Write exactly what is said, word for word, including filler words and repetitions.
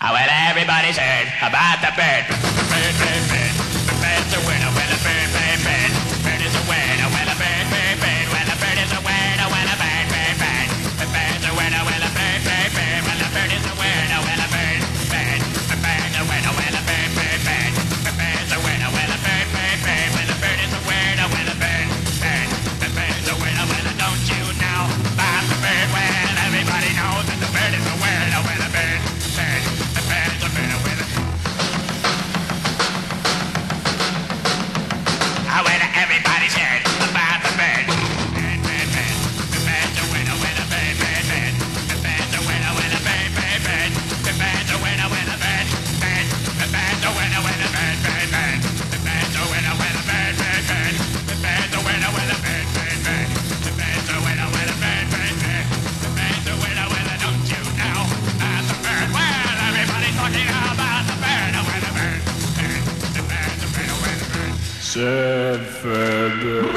Well, everybody's heard about the bird. Bird, bird, bird. The bird's a winner. Well, a bird, bird, bird. Bird is a winner. Well, a bird, bird, bird. Well, a bird is a winner. Well, a bird, bird, bird. The bird's a winner. Well, a bird, bird, bird. Well, a bird is a winner. Well, a bird, bird. The bird's a winner. Well, a bird, bird, bird. The bird's a winner. Well, a bird, bird, bird. Well, a bird is a winner. Well, a bird, bird. The bird's a winner. Well, don't you know about the bird? Well, everybody knows that the bird is a winner. Well, a bird, bird. Everybody's heard about the bird. Bird, bird, bird. The bird's a winner, winner, bird, bird, bird. The bird's a winner, winner, bird, bird, bird. The bird's a winner, winner, bird, bird. The bird's a winner, winner, bird, bird, bird. The bird's a winner, winner, bird, bird, bird. The bird's a winner, winner, bird, bird, bird. The bird's a winner, winner, bird, bird, bird. The bird's a winner, winner, don't you know about the bird? Well, everybody's talking about the bird, a winner, bird, bird. The bird's a winner, winner, bird. Surfer.